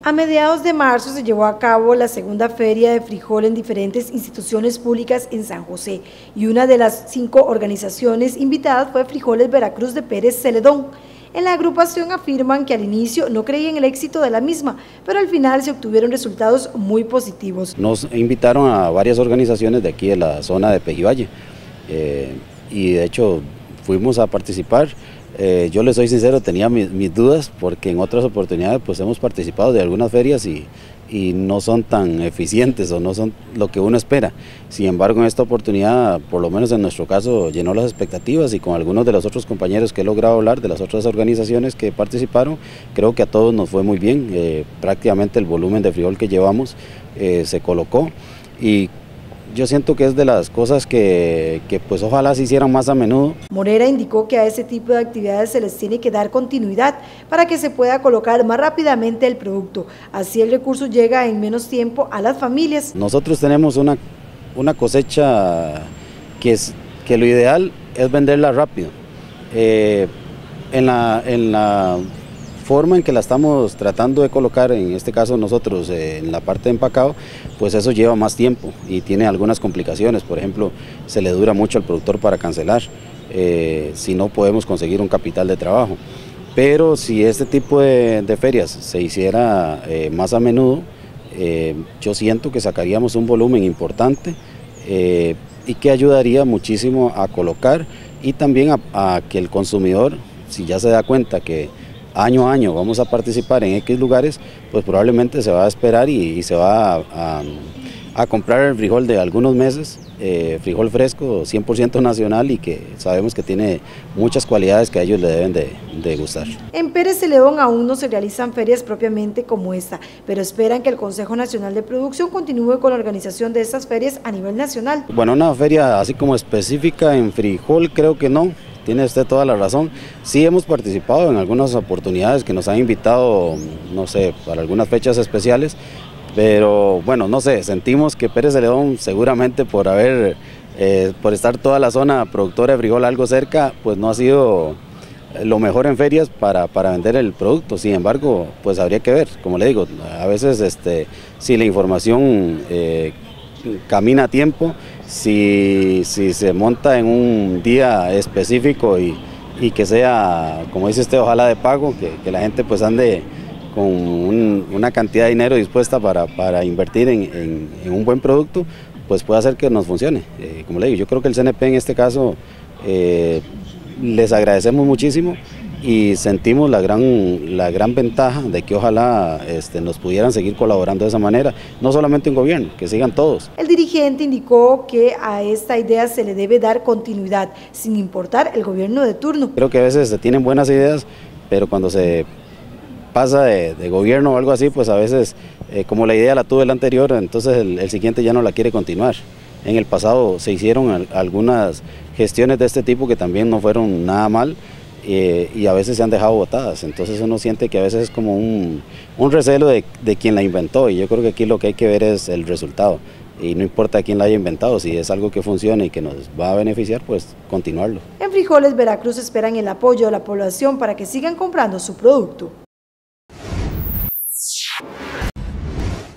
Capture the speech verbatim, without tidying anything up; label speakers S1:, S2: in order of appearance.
S1: A mediados de marzo se llevó a cabo la segunda feria de frijol en diferentes instituciones públicas en San José y una de las cinco organizaciones invitadas fue Frijoles Veracruz de Pérez Celedón. En la agrupación afirman que al inicio no creían el éxito de la misma, pero al final se obtuvieron resultados muy positivos.
S2: Nos invitaron a varias organizaciones de aquí de la zona de Pejivalle eh, y de hecho fuimos a participar. Eh, yo les soy sincero, tenía mis, mis dudas porque en otras oportunidades pues hemos participado de algunas ferias y, y no son tan eficientes o no son lo que uno espera. Sin embargo, en esta oportunidad, por lo menos en nuestro caso, llenó las expectativas y con algunos de los otros compañeros que he logrado hablar, de las otras organizaciones que participaron, creo que a todos nos fue muy bien. Eh, prácticamente el volumen de frijol que llevamos eh, se colocó y yo siento que es de las cosas que, que pues ojalá se hicieran más a menudo.
S1: Morera indicó que a ese tipo de actividades se les tiene que dar continuidad para que se pueda colocar más rápidamente el producto. Así el recurso llega en menos tiempo a las familias.
S2: Nosotros tenemos una, una cosecha que, es, que lo ideal es venderla rápido. Eh, en la, en la forma en que la estamos tratando de colocar, en este caso nosotros eh, en la parte de empacado, pues eso lleva más tiempo y tiene algunas complicaciones. Por ejemplo, se le dura mucho al productor para cancelar, eh, si no podemos conseguir un capital de trabajo. Pero si este tipo de, de ferias se hiciera eh, más a menudo, eh, yo siento que sacaríamos un volumen importante eh, y que ayudaría muchísimo a colocar y también a, a que el consumidor, si ya se da cuenta que año a año vamos a participar en X lugares, pues probablemente se va a esperar y, y se va a, a, a comprar el frijol de algunos meses, eh, frijol fresco, cien por ciento nacional y que sabemos que tiene muchas cualidades que a ellos le deben de, de gustar.
S1: En Pérez Celedón aún no se realizan ferias propiamente como esta, pero esperan que el Consejo Nacional de Producción continúe con la organización de estas ferias a nivel nacional.
S2: Bueno, una feria así como específica en frijol creo que no. Tiene usted toda la razón. Sí hemos participado en algunas oportunidades que nos han invitado, no sé, para algunas fechas especiales, pero bueno, no sé, sentimos que Pérez Celedón seguramente por haber, eh, por estar toda la zona productora de frijol algo cerca, pues no ha sido lo mejor en ferias para, para vender el producto. Sin embargo, pues habría que ver, como le digo, a veces este, si la información eh, camina a tiempo, si, si se monta en un día específico y, y que sea, como dice usted, ojalá de pago, que, que la gente pues ande con un, una cantidad de dinero dispuesta para, para invertir en, en, en un buen producto, pues puede hacer que nos funcione. Eh, como le digo, yo creo que el C N P en este caso eh, les agradecemos muchísimo y sentimos la gran, la gran ventaja de que ojalá este, nos pudieran seguir colaborando de esa manera, no solamente un gobierno, que sigan todos.
S1: El dirigente indicó que a esta idea se le debe dar continuidad, sin importar el gobierno de turno.
S2: Creo que a veces se tienen buenas ideas, pero cuando se pasa de, de gobierno o algo así, pues a veces, eh, como la idea la tuvo el anterior, entonces el, el siguiente ya no la quiere continuar. En el pasado se hicieron al, algunas gestiones de este tipo que también no fueron nada mal, Eh, y a veces se han dejado botadas, entonces uno siente que a veces es como un, un recelo de, de quien la inventó y yo creo que aquí lo que hay que ver es el resultado y no importa quién la haya inventado, si es algo que funciona y que nos va a beneficiar, pues continuarlo.
S1: En Frijoles Veracruz esperan el apoyo de la población para que sigan comprando su producto.